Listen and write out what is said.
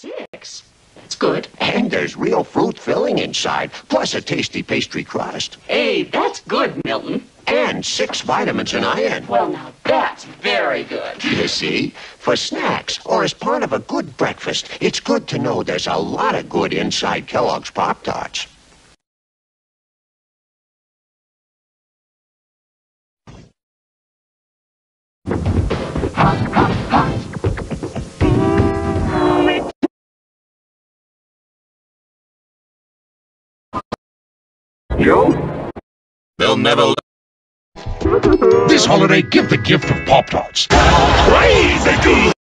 6? That's good. And there's real fruit filling inside, plus a tasty pastry crust. Hey, that's good, Milton. And 6 vitamins and iron. Well, now that's very good. You see, for snacks or as part of a good breakfast, it's good to know there's a lot of good inside Kellogg's Pop-Tarts. They'll never. This holiday, give the gift of Pop-Tarts. Crazy good!